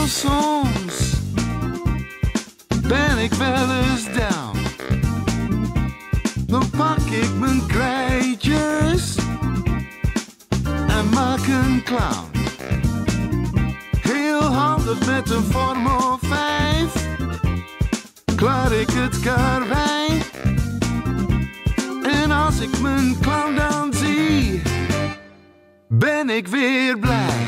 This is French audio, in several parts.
Heel soms ben ik wel eens down. Dan pak ik mijn krijtjes en maak een clown. Heel handig met een vorm of 5 klaar ik het karwei. En als ik mijn clown dan zie, ben ik weer blij.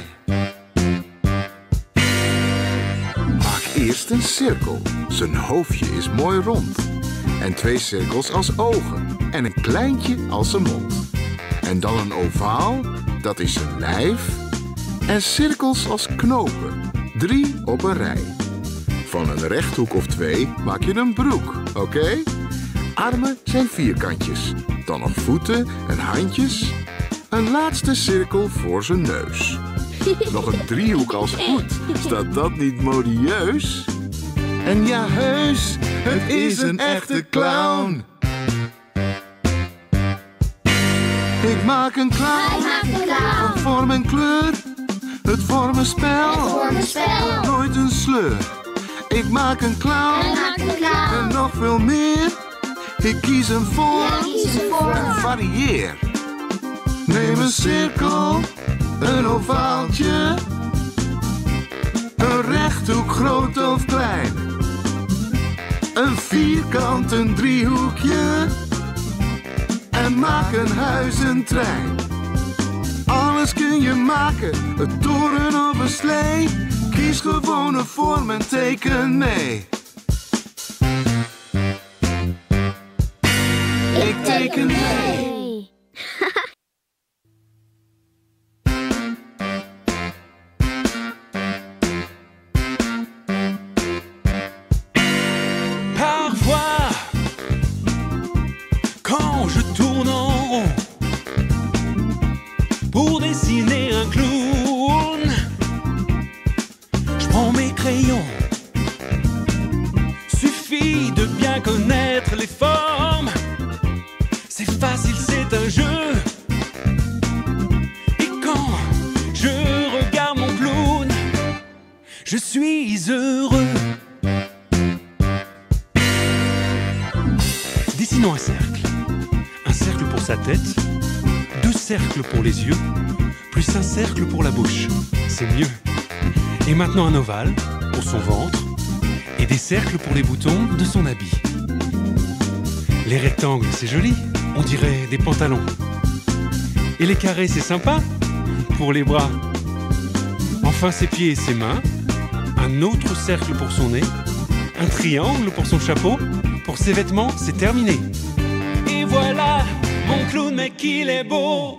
Maak eerst een cirkel. Zijn hoofdje is mooi rond. En 2 cirkels als ogen. En een kleintje als zijn mond. En dan een ovaal, dat is zijn lijf. En cirkels als knopen. 3 op een rij. Van een rechthoek of 2 maak je een broek, oké? Armen zijn vierkantjes. Dan nog voeten en handjes. Een laatste cirkel voor zijn neus. Nog een driehoek als voet. Staat dat niet modieus? En ja, heus, het is een echte clown. Ik maak een clown. Van vorm en kleur. Het vormen spel. Nooit een sleur. Ik maak een clown. En nog veel meer. Ik kies een vorm en varieer. Neem een cirkel, een ovaaltje, een rechthoek groot of klein, een vierkant, een driehoekje en maak een huis, een trein. Alles kun je maken, een toren of een slee. Kies gewoon een vorm en teken mee. Ik teken mee. Pour dessiner un clown, je prends mes crayons. Suffit de bien connaître les formes. C'est facile, c'est un jeu. Et quand je regarde mon clown, je suis heureux. Dessinons un cercle. Un cercle pour sa tête. 2 cercles pour les yeux, plus un cercle pour la bouche. C'est mieux. Et maintenant un ovale pour son ventre et des cercles pour les boutons de son habit. Les rectangles, c'est joli, on dirait des pantalons. Et les carrés, c'est sympa pour les bras. Enfin, ses pieds et ses mains. Un autre cercle pour son nez. Un triangle pour son chapeau. Pour ses vêtements, c'est terminé. Et voilà mon clown, mais qu'il est beau.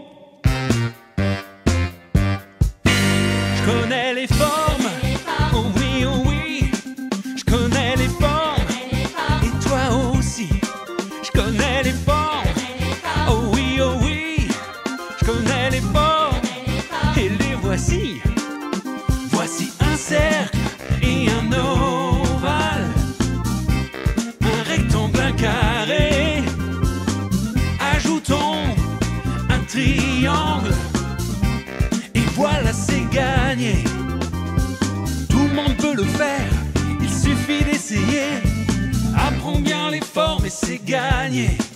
Je connais les formes. Oh oui, je connais les formes. Et toi aussi, je connais les formes. Oh oui, je connais les formes. Et les voici. Voici un cercle et un ovale. Un rectangle, un carré. Ajoutons un triangle et voilà, c'est gagné. Tout le monde peut le faire, il suffit d'essayer. Apprends bien les formes et c'est gagné.